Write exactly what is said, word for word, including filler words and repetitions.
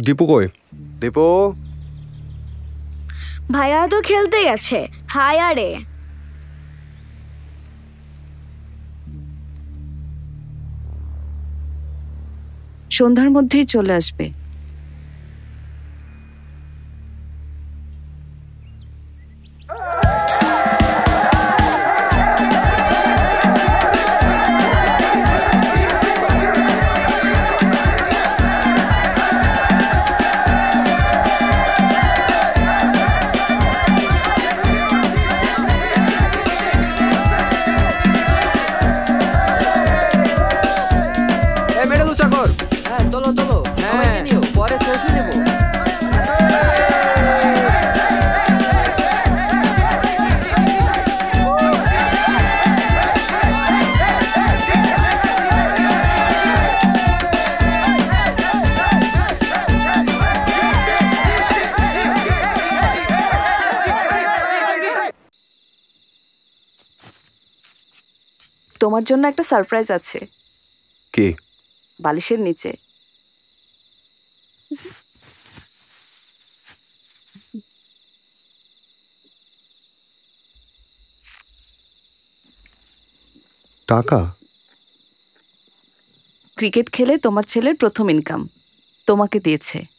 দীপু কই? দীপু ভাইয়া তো খেলতে গেছে। হাই আরে সন্ধ্যার মধ্যেই চলে আসবে। তোমার জন্য একটা সারপ্রাইজ আছে। কি? বালিশের নিচে। টাকা? ক্রিকেট খেলে তোমার ছেলের প্রথম ইনকাম তোমাকে দিয়েছে।